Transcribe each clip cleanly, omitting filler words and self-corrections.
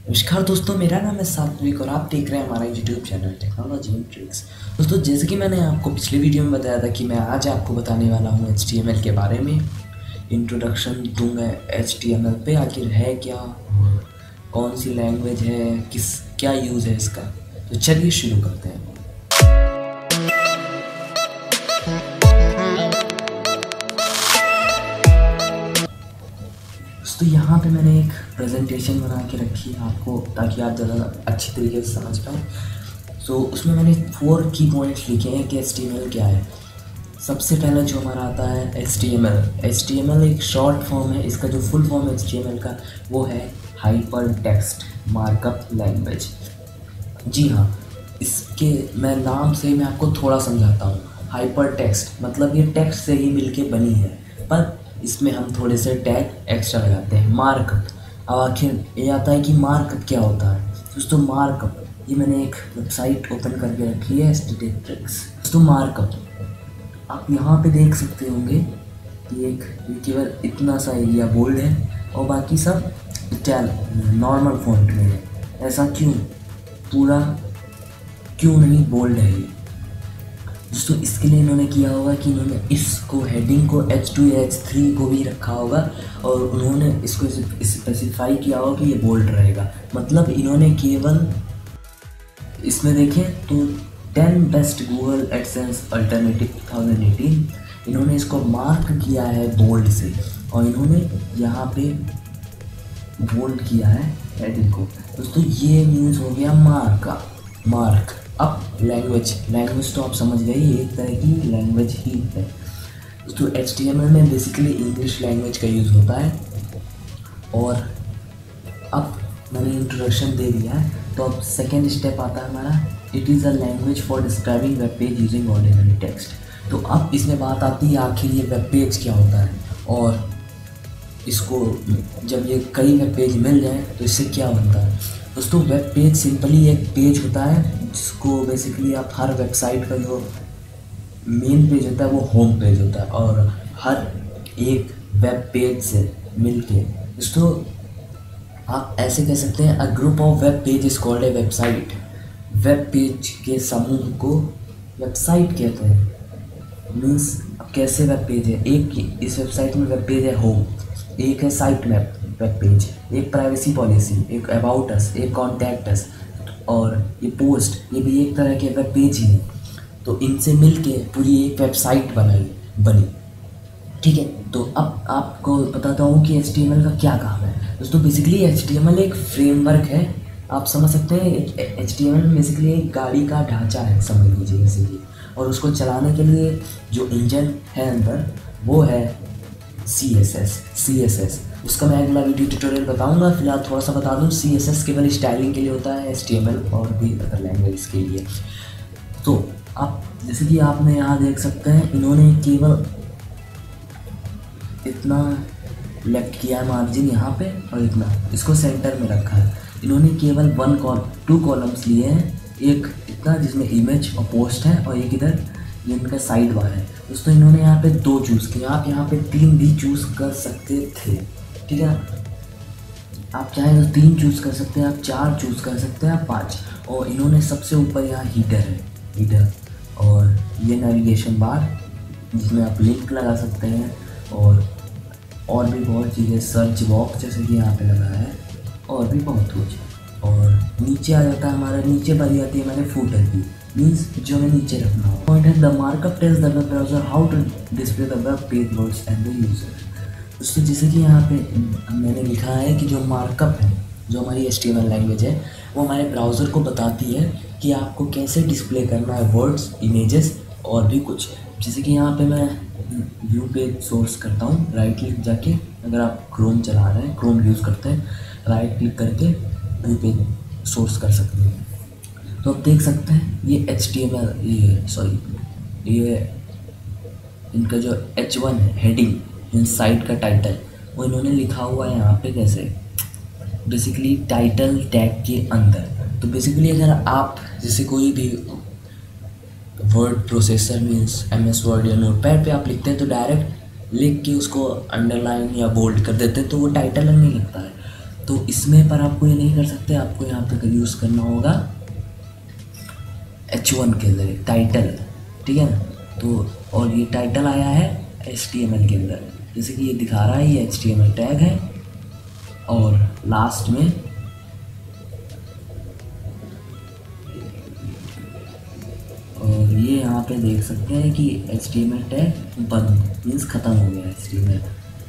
नमस्कार दोस्तों, मेरा नाम है सात्विक और आप देख रहे हैं हमारा YouTube channel technology and tricks. दोस्तों, जैसे कि मैंने आपको पिछले वीडियो में बताया था कि मैं आज आपको बताने वाला हूँ HTML के बारे में। इंट्रोडक्शन दूंगा HTML पे, आखिर है क्या और कौन सी लैंग्वेज है, क्या यूज़ है इसका। तो चलिए शुरू करते हैं। तो यहाँ पे मैंने एक प्रेजेंटेशन बना के रखी है आपको, ताकि आप ज़्यादा अच्छी तरीके से समझ पाएँ। तो उसमें मैंने 4 की पॉइंट्स लिखे हैं कि HTML क्या है। सबसे पहला जो हमारा आता है HTML एक शॉर्ट फॉर्म है। इसका जो फुल फॉर्म है HTML का वो है हाइपर टेक्स्ट मार्कअप लैंग्वेज। जी हाँ, इसके मैं नाम से मैं आपको थोड़ा समझाता हूँ। हाइपर टेक्स्ट मतलब ये टेक्स्ट से ही मिलके बनी है, पर इसमें हम थोड़े से टैग एक्स्ट्रा लगाते हैं। मार्कअप, अब आखिर ये आता है कि मार्कअप क्या होता है। दोस्तों मार्कअप, ये मैंने एक वेबसाइट ओपन करके रखी है ट्रिक्स। दोस्तों मार्कअप आप यहाँ पे देख सकते होंगे कि ये केवल इतना सा एरिया बोल्ड है और बाकी सब नॉर्मल फॉन्ट में है। ऐसा क्यों, पूरा क्यों नहीं बोल्ड है ये? दोस्तों इसके लिए इन्होंने किया होगा कि इन्होंने इसको हेडिंग को H2 या H3 को भी रखा होगा और उन्होंने इसको स्पेसिफाई किया होगा कि ये बोल्ड रहेगा। मतलब इन्होंने केवल इसमें देखें तो 10 बेस्ट गूगल एडसेंस अल्टरनेटिव 2018 इन्होंने इसको मार्क किया है बोल्ड से, और इन्होंने यहाँ पे बोल्ड किया है हेडिंग को। दोस्तों ये मीन्स हो गया मार्क। अब लैंग्वेज तो आप समझ गए, ये एक तरह की लैंग्वेज ही है। दोस्तों HTML में बेसिकली इंग्लिश लैंग्वेज का यूज़ होता है। और अब मैंने इंट्रोडक्शन दे दिया है, तो अब सेकेंड स्टेप आता है हमारा, it is a language for describing web page using ordinary text. तो अब इसमें बात आती है आखिर ये वेब पेज क्या होता है, और इसको जब ये कई वेब पेज मिल जाए तो इससे क्या बनता है। दोस्तों वेब पेज सिंपली एक पेज होता है जिसको बेसिकली आप हर वेबसाइट का जो मेन पेज होता है वो होम पेज होता है, और हर एक वेब पेज से मिलके दोस्तों आप ऐसे कह सकते हैं, a group of web page is called a website. Web page के समूह को वेबसाइट कहते हैं। मीन्स कैसे वेब पेज है, एक इस वेबसाइट में वेब पेज है होम, एक है साइट मैप वेब पेज, एक प्राइवेसी पॉलिसी, एक अबाउट अस, एक कॉन्टैक्ट अस, और ये पोस्ट, ये भी एक तरह के वेब पेज ही है। तो इनसे मिलके पूरी एक वेबसाइट बनी। ठीक है, तो अब आपको बताता हूँ कि HTML का क्या काम है। दोस्तों बेसिकली HTML एक फ्रेमवर्क है, आप समझ सकते हैं। HTML बेसिकली एक गाड़ी का ढांचा है, समझ लीजिए जैसे कि, और उसको चलाने के लिए जो इंजन है अंदर वो है CSS। उसका मैं अगला वीडियो ट्यूटोरियल बताऊंगा। फिलहाल थोड़ा सा बता दूं, CSS केवल स्टाइलिंग के लिए होता है, HTML और भी अदर लैंग्वेज के लिए। तो आप जैसे कि आपने यहाँ देख सकते हैं, इन्होंने केवल इतना लेफ्ट किया है मार्जिन यहाँ पे, और इतना इसको सेंटर में रखा है। इन्होंने केवल 2 कॉलम्स लिए हैं, एक इतना जिसमें इमेज और पोस्ट है, और एक इधर ये इनका साइड बार है। दोस्तों इन्होंने यहाँ पे 2 चूज़ किए, आप यहाँ पे 3 भी चूज़ कर सकते थे। ठीक है, आप चाहें तो 3 चूज़ कर सकते हैं, आप 4 चूज़ कर सकते हैं, आप 5। और इन्होंने सबसे ऊपर यहाँ हीटर और ये नेविगेशन बार जिसमें आप लिंक लगा सकते हैं, और भी बहुत चीज़ें, सर्च बॉक्स जैसे कि यहाँ पे लगा है, और भी बहुत कुछ। और नीचे आ जाता है हमारा, नीचे भरी जाती है हमारे फूटर की, मीन्स जो हमें नीचे रखना हो। पॉइंट है the markup tells the web browser how to display the web page words and the user. दोस्तों जैसे कि यहाँ पे मैंने लिखा है कि जो मार्कअप है, जो हमारी HTML लैंग्वेज है, वो हमारे ब्राउज़र को बताती है कि आपको कैसे डिस्प्ले करना है वर्ड्स, इमेजेस और भी कुछ। जैसे कि यहाँ पे मैं व्यू पेज सोर्स करता हूँ, राइट क्लिक जाके, अगर आप क्रोम चला रहे हैं, क्रोम यूज़ करते हैं, राइट क्लिक करके व्यू पेज सोर्स कर सकते हैं। तो आप देख सकते हैं ये HTML, ये इनका जो H1 है हेडिंग, इन साइट का टाइटल, वो इन्होंने लिखा हुआ है यहाँ पे कैसे, बेसिकली टाइटल टैग के अंदर। तो बेसिकली अगर आप जैसे कोई भी word processor means MS word या नोटपैड पे आप लिखते हैं, तो डायरेक्ट लिख के उसको अंडरलाइन या बोल्ड कर देते हैं, तो वो टाइटल नहीं लिखता है। तो इसमें पर आपको ये नहीं कर सकते, आपको यहाँ पे यूज़ करना होगा H1 के अंदर टाइटल, ठीक है ना। तो और ये टाइटल आया है HTML के अंदर, जैसे कि ये दिखा रहा है, ये HTML टैग है और लास्ट में और ये यहाँ पे देख सकते हैं कि HTML टैग बंद मीन्स ख़त्म हो गया HTML।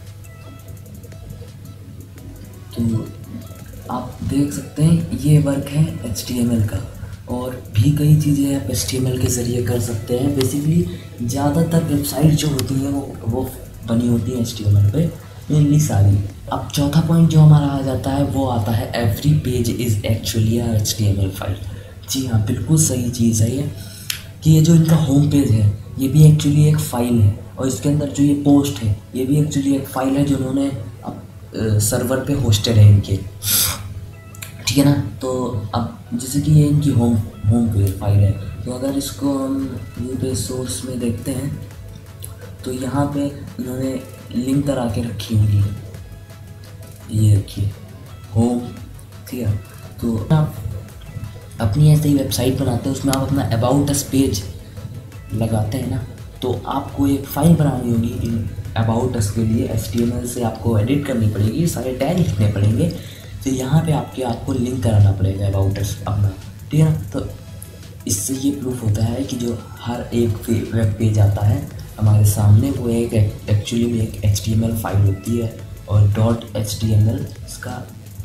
तो आप देख सकते हैं ये वर्क है HTML का, और भी कई चीज़ें आप HTML के ज़रिए कर सकते हैं। बेसिकली ज़्यादातर वेबसाइट जो होती हैं वो बनी होती है HTML पे, मेनली सारी। अब चौथा पॉइंट जो हमारा आ जाता है वो आता है every page is actually a HTML file. जी हाँ, बिल्कुल सही चीज़ है ये, कि ये जो इनका होम पेज है ये भी एक्चुअली एक फ़ाइल है, और इसके अंदर जो ये पोस्ट है ये भी एक्चुअली एक फ़ाइल है जो उन्होंने सर्वर पे होस्टेड है इनके, ठीक है ना। तो अब जैसे कि ये इनकी होम पेज फाइल है, तो अगर इसको हम व्यू पेज सोर्स में देखते हैं तो यहाँ पे इन्होंने लिंक करा के रखी होगी, ये रखिए होम, ठीक है। तो आप अपनी ऐसे ही वेबसाइट बनाते हैं, उसमें आप अपना अबाउट अस पेज लगाते हैं ना, तो आपको एक फ़ाइल बनानी होगी इन अबाउट अस के लिए। HTML से आपको एडिट करनी पड़ेगी, सारे टैग लिखने पड़ेंगे, फिर यहाँ पे आपको लिंक कराना पड़ेगा अबाउट अस अपना, ठीक है ना। तो इससे ये प्रूफ होता है कि जो हर एक वेब पेज आता है हमारे सामने वो एक एक्चुअली में एक HTML फाइल होती है, और .html इसका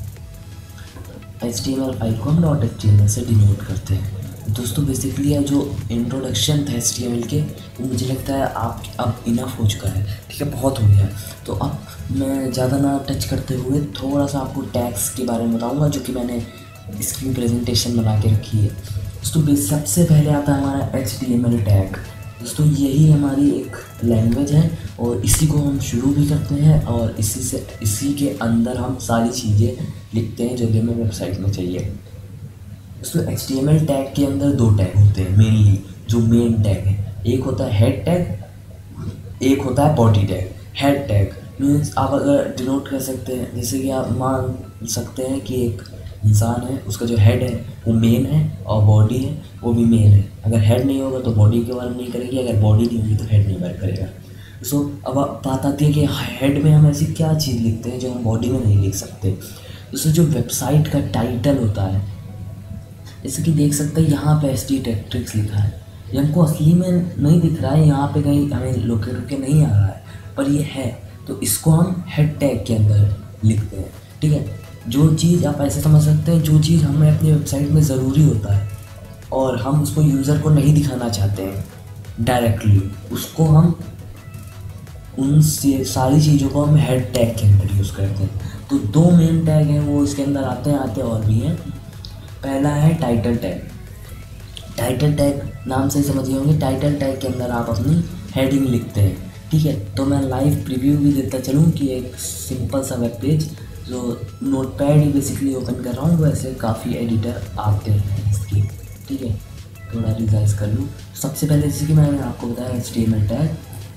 HTML फाइल को हम .html से डिनोट करते हैं। दोस्तों बेसिकली ये जो इंट्रोडक्शन था HTML के, वो मुझे लगता है आप अब इनफ हो चुका है, ठीक है, बहुत हो गया। तो अब मैं ज़्यादा ना टच करते हुए थोड़ा सा आपको टैग्स के बारे में बताऊंगा, जो कि मैंने इसकी प्रेजेंटेशन बना के रखी है। दोस्तों सबसे पहले आता है हमारा HTML टैग। दोस्तों यही हमारी एक लैंग्वेज है और इसी को हम शुरू भी करते हैं, और इसी के अंदर हम सारी चीज़ें लिखते हैं जो कि हमें वेबसाइट में चाहिए। दोस्तों HTML टैग के अंदर दो टैग होते हैं मेनली, जो मेन टैग है। एक होता है हेड टैग, एक होता है body tag. Head tag means आप अगर डिनोट कर सकते हैं, जैसे कि आप मान सकते हैं कि एक इंसान है, उसका जो हेड है वो मेन है और बॉडी है वो भी मेन है। अगर हेड नहीं होगा तो बॉडी के वर्क नहीं करेगी, अगर बॉडी नहीं होगी तो हेड नहीं वर्क करेगा। सो अब बात आती है कि हेड में हम ऐसी क्या चीज़ लिखते हैं जो हम बॉडी में नहीं लिख सकते। दोस्तों जो वेबसाइट का टाइटल होता है, जैसे कि देख सकते हैं यहाँ पे ST टेक्ट्रिक्स लिखा है, ये हमको असली में नहीं दिख रहा है, यहाँ पे कहीं हमें लोकेट के नहीं आ रहा है, पर ये है, तो इसको हम हेड टैग के अंदर लिखते हैं, ठीक है। जो चीज़ आप ऐसे समझ सकते हैं, जो चीज़ हमें अपनी वेबसाइट में ज़रूरी होता है और हम उसको यूज़र को नहीं दिखाना चाहते हैं डायरेक्टली, उसको हम उन सारी चीज़ों को हम हेड टैग के अंदर यूज़ करते हैं। तो दो मेन टैग हैं वो इसके अंदर आते और भी हैं। पहला है टाइटल टैग। टाइटल टैग नाम से समझिए होंगे, टाइटल टैग के अंदर आप अपनी हेडिंग लिखते हैं, ठीक है। तो मैं लाइव प्रीव्यू भी देता चलूँ कि एक सिंपल सा वेब पेज जो नोटपैड ही बेसिकली ओपन कर रहा हूँ, वैसे काफ़ी एडिटर आते हैं इसकी, ठीक है। थोड़ा रिवाइज कर लूँ। सबसे पहले जैसे कि मैंने आपको बताया HTML tag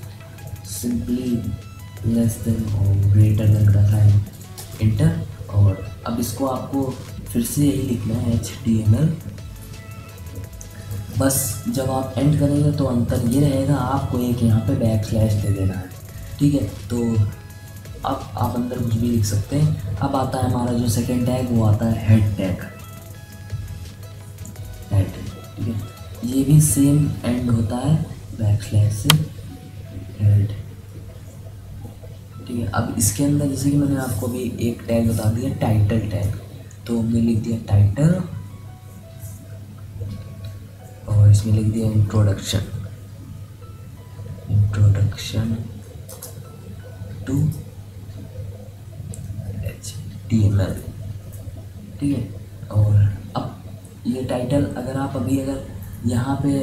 simply less than और ग्रेटर देन का साइन इंटर, और अब इसको आपको फिर से यही लिखना है HTML। बस जब आप एंड करेंगे तो अंतर ये रहेगा, आपको एक यहाँ पे बैकस्लैश दे देना है, ठीक है। तो अब आप अंदर कुछ भी लिख सकते हैं। अब आता है हमारा जो सेकेंड टैग, वो आता है हेड टैग, हेड, ठीक है। ये भी सेम एंड होता है बैकस्लैश से, हेड, ठीक है। अब इसके अंदर जैसे कि मैंने आपको भी एक टैग बता दिया टाइटल टैग, तो हमने लिख दिया टाइटल और इसमें लिख दिया इंट्रोडक्शन टू HTML, ठीक है। और अब ये टाइटल अगर आप अगर यहाँ पे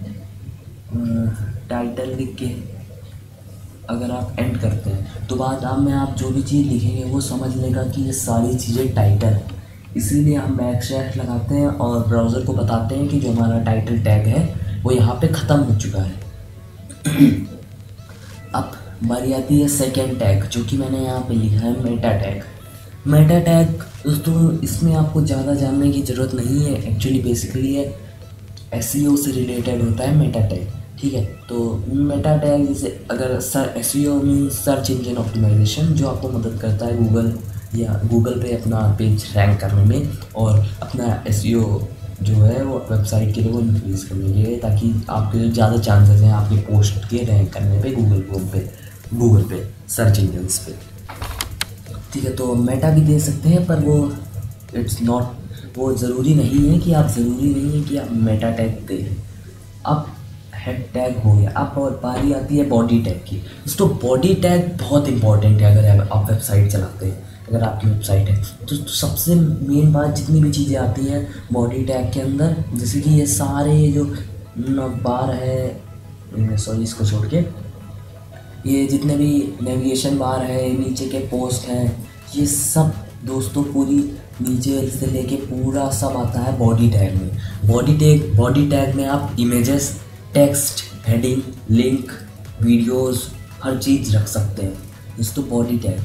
टाइटल लिख के अगर आप एंड करते हैं तो बाद में आप जो भी चीज़ लिखेंगे वो समझ लेगा कि ये सारी चीज़ें टाइटल है, इसीलिए हम बैकस्लैश लगाते हैं और ब्राउज़र को बताते हैं कि जो हमारा टाइटल टैग है वो यहाँ पे ख़त्म हो चुका है। अब बारी आती है सेकेंड टैग, जो कि मैंने यहाँ पे लिखा है मेटा टैग। मेटा टैग दोस्तों, इसमें आपको ज़्यादा जानने की ज़रूरत नहीं है। एक्चुअली बेसिकली ये एसईओ से रिलेटेड होता है मेटा टैग। ठीक है, तो मेटा टैग जैसे अगर SEO means search engine optimisation, जो आपको मदद करता है गूगल या गूगल पे अपना पेज रैंक करने में और अपना एसईओ जो है वो वेबसाइट के लिए वो इंक्रीज़ करने के लिए, ताकि आपके जो ज़्यादा चांसेस हैं आपके पोस्ट के रैंक करने पे गूगल पे सर्च इंजन्स पे। ठीक है, तो मेटा भी दे सकते हैं, पर वो इट्स नॉट, वो ज़रूरी नहीं है कि आप मेटा टैग दें। अब हेड टैग हो गया, अब और बारी आती है बॉडी टैग की। दोस्तों बॉडी टैग बहुत इंपॉर्टेंट है अगर आप वेबसाइट चलाते हैं, अगर आपकी वेबसाइट है तो सबसे मेन बात, जितनी भी चीज़ें आती हैं बॉडी टैग के अंदर, जैसे कि ये सारे जो बार है, सॉरी इसको छोड़ के, ये जितने भी नेविगेशन बार है, नीचे के पोस्ट हैं, ये सब दोस्तों पूरी नीचे से लेके पूरा सब आता है बॉडी टैग में। बॉडी टैग में आप images, text, heading, link, videos, हर चीज़ रख सकते हैं दोस्तों body tag.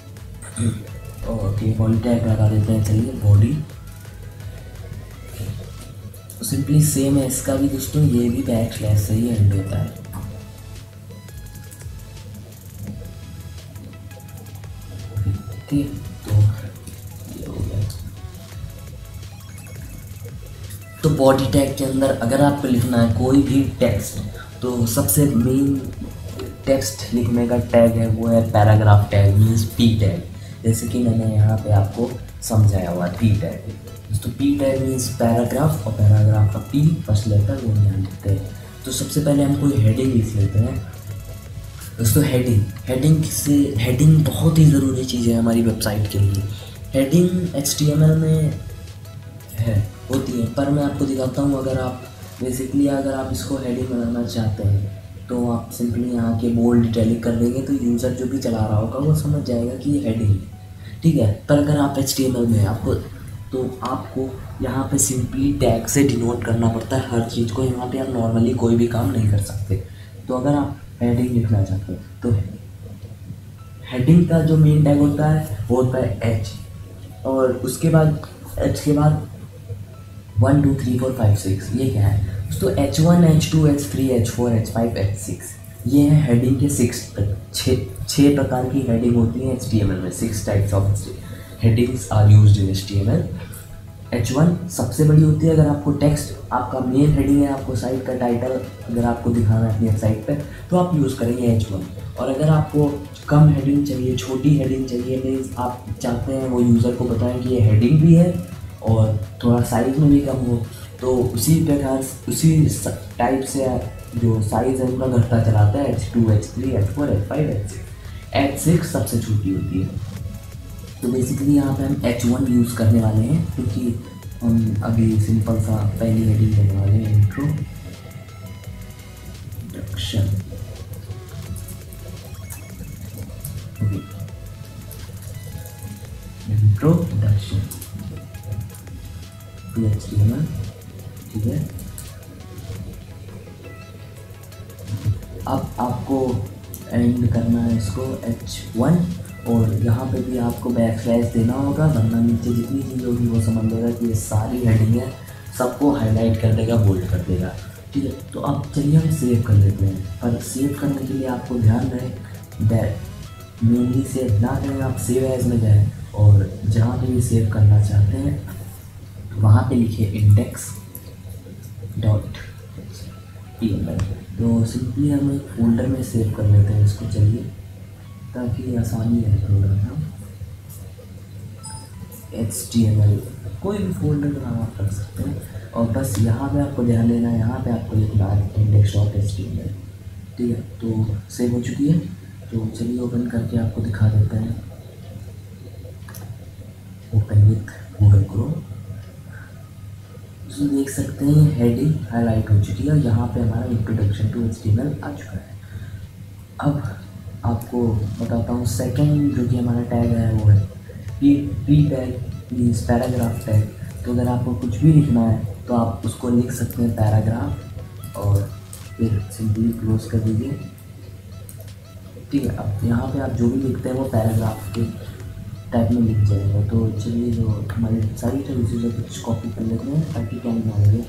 Okay, body tag लगा देते हैं। चलिए बॉडी सिंपली सेम है इसका भी दोस्तों, ये भी बैकस्लैश से ही एंड होता है। ठीक है, तो ये हो गया। तो बॉडी टैग के अंदर अगर आपको लिखना है कोई भी टेक्स्ट, तो सबसे मेन टेक्स्ट लिखने का टैग है वो है paragraph tag means P tag, जैसे कि मैंने यहाँ पे आपको समझाया हुआ पी टैग। तो पी टैग मीन्स पैराग्राफ, और पैराग्राफ का पी फर्स्ट लेटर वो यहाँ लिखते हैं। तो सबसे पहले हम कोई हेडिंग लिख लेते हैं दोस्तों। हेडिंग बहुत ही ज़रूरी चीज़ है हमारी वेबसाइट के लिए। हेडिंग HTML में होती है, पर मैं आपको दिखाता हूँ। अगर आप इसको हेडिंग बनाना चाहते हैं तो आप सिंपली यहाँ के बोल्ड इटैलिक कर देंगे, तो यूज़र जो भी चला रहा होगा वो समझ जाएगा कि ये हेडिंग है। ठीक है, पर अगर आप HTML में आपको यहाँ पे सिंपली टैग से डिनोट करना पड़ता है हर चीज़ को। यहाँ पे आप नॉर्मली कोई भी काम नहीं कर सकते। तो अगर आप हेडिंग लिखना चाहते हैं तो हेडिंग का जो मेन टैग होता है वो होता है H, और उसके बाद H के बाद 1 2 3 4 5 6, ये क्या है दोस्तों? H1 H2 H3 H4 H5 H6, ये है हेडिंग के 6 प्रकार की हेडिंग होती है HTML में। 6 types of headings are used in HTML। H1 सबसे बड़ी होती है। अगर आपको टेक्स्ट, आपका मेन हेडिंग है, आपको साइट का टाइटल अगर आपको दिखाना है अपनी वेबसाइट पे, तो आप यूज़ करेंगे H1। और अगर आपको कम हेडिंग चाहिए, छोटी हेडिंग चाहिए, मीन्स आप चाहते हैं वो यूज़र को बताएं कि ये हेडिंग भी है और थोड़ा साइज में भी कम हो, तो उसी प्रकार उसी टाइप से जो साइज़ है उनका घटता चलाता है H2 H3 H4 H5 H6। H6 सबसे छोटी होती है। तो बेसिकली यहाँ पे हम H1 यूज़ करने वाले हैं, क्योंकि हम अभी सिंपल सा पहली हेडिंग करने वाले हैं, इंट्रोडक्शन। Introduction to HTML। ठीक है, अब आपको एंड करना है इसको H1, और यहाँ पे भी आपको बैकस्लैश देना होगा, वरना नीचे जितनी चीज़ होगी वो समझ लेगा कि ये सारी हेडिंग है, सबको हाईलाइट कर देगा, बोल्ड कर देगा। ठीक है, तो अब चलिए हम सेव कर लेते हैं। पर सेव करने के लिए आपको ध्यान रहे, मेनली सेव ना करें, आप सेव एज में जाएँ और जहाँ पे भी सेव करना चाहते हैं वहाँ पे लिखिए index.html। तो सिंपली हम एक फोल्डर में सेव कर लेते हैं इसको। चलिए, ताकि आसानी है थोड़ा सा। HTML कोई भी फोल्डर का नाम आप रख सकते हैं, और बस यहाँ पे आपको ध्यान देना है, यहाँ पे आपको लिखना है index.html। ठीक है, तो सेव हो चुकी है। तो चलिए ओपन करके आपको दिखा देते हैं। Open with Google Chrome. तो देख सकते हैं हेडिंग हाईलाइट हो चुकी है, और यहाँ पे हमारा इंट्रोडक्शन टू HTML आ चुका है। अब आपको बताता हूँ सेकंड जो कि हमारा टैग है वो है P tag means paragraph tag. तो अगर आपको कुछ भी लिखना है तो आप उसको लिख सकते हैं पैराग्राफ, और फिर सिंपली क्लोज कर दीजिए। ठीक है, अब यहाँ पे आप जो भी लिखते हैं वो पैराग्राफ के टाइप में लिख जाएगा। तो चलिए जो हमारी साइट है उसी से कुछ कॉपी कर लेते हैं ताकि क्या नहीं आएगा।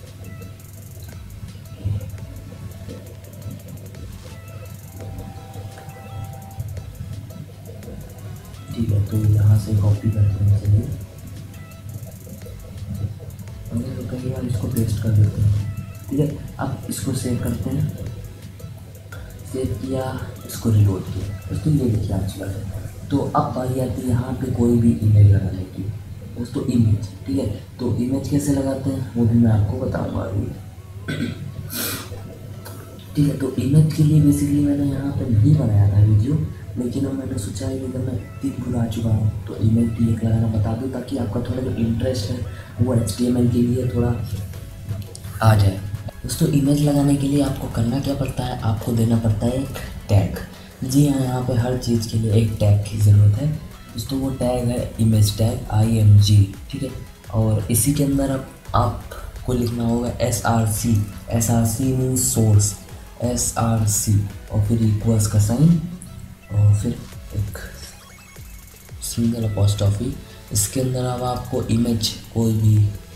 ठीक है, तो यहाँ से कॉपी करते हैं। चलिए हमने तो कई बार इसको पेस्ट कर देते हैं। ठीक है, अब इसको सेव करते हैं। सेव किया, इसको रिलोड किया, दोस्तों ये देखिए आ चुका है। तो अब बारी आती है यहाँ पे कोई भी इमेज लगाने की। दोस्तों इमेज, ठीक है, तो इमेज कैसे लगाते हैं वो भी मैं आपको बताऊंगा अभी। ठीक है, तो इमेज के लिए बेसिकली मैंने यहाँ पे नहीं बनाया था वीडियो, लेकिन अब मैंने सोचा है कि जब मैं इतनी भूल आ चुका हूँ तो इमेज भी एक लगाना बता दूँ ताकि आपका थोड़ा जो इंटरेस्ट है वो HTML के लिए थोड़ा आ जाए। दोस्तों इमेज लगाने के लिए आपको करना क्या पड़ता है, आपको देना पड़ता है एक टैग। जी हाँ, यहाँ पे हर चीज़ के लिए एक टैग की ज़रूरत है। दोस्तों वो टैग है इमेज टैग IMG। ठीक है, और इसी के अंदर अब आपको लिखना होगा SRC। SRC means source, SRC और फिर इक्वल्स का साइन और फिर एक सिंगल अपॉस्ट्रोफी। इसके अंदर अब आपको इमेज कोई भी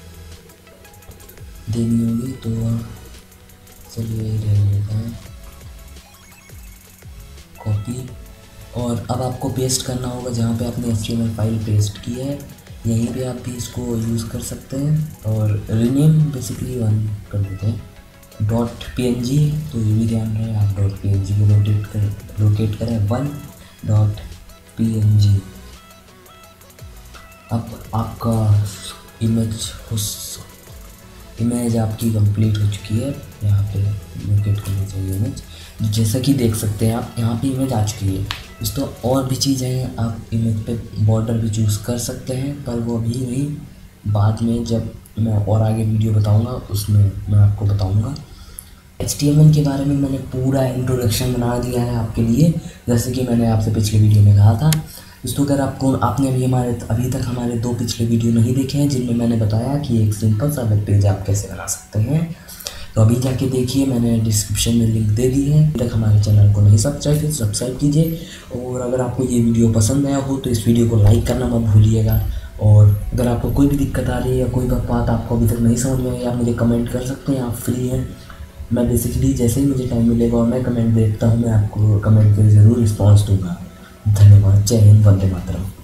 देनी होगी, तो चलिए ले लेते हैं कॉपी। और अब आपको पेस्ट करना होगा जहाँ पे आपने HTML फाइल पेस्ट की है, यहीं पे आप भी इसको यूज़ कर सकते हैं। और रीनेम बेसिकली 1 कर देते हैं। .png, तो ये भी ध्यान रहे आप .png को रोटेट करें 1.png। अब आपका इमेज आपकी कंप्लीट हो चुकी है। यहाँ पे लोकेट करनी चाहिए इमेज। जैसा कि देख सकते हैं आप, यहाँ पे इमेज आ चुकी है। दोस्तों और भी चीज़ें हैं, आप इमेज पे बॉर्डर भी चूज़ कर सकते हैं, पर वो अभी नहीं, बाद में जब मैं और आगे वीडियो बताऊंगा उसमें मैं आपको बताऊंगा। HTML के बारे में मैंने पूरा इंट्रोडक्शन बना दिया है आपके लिए, जैसे कि मैंने आपसे पिछले वीडियो में कहा था। दोस्तों अगर आपने अभी तक हमारे 2 पिछले वीडियो नहीं देखे हैं जिनमें मैंने बताया कि एक सिंपल सा वेब पेज आप कैसे बना सकते हैं, तो अभी जाके देखिए, मैंने डिस्क्रिप्शन में लिंक दे दी है। अभी तक हमारे चैनल को नहीं सब्सक्राइब कीजिए। और अगर आपको ये वीडियो पसंद आया हो तो इस वीडियो को लाइक करना मत भूलिएगा। और अगर आपको कोई भी दिक्कत आ रही है या कोई बात आपको अभी तक नहीं समझ में आई, आप मुझे कमेंट कर सकते हैं, आप फ्री हैं। मैं बेसिकली जैसे ही मुझे टाइम मिलेगा और मैं कमेंट देखता हूँ, मैं आपको कमेंट पे ज़रूर रिस्पॉन्स दूंगा। धन्यवाद। जय हिंद, वंदे मातरम।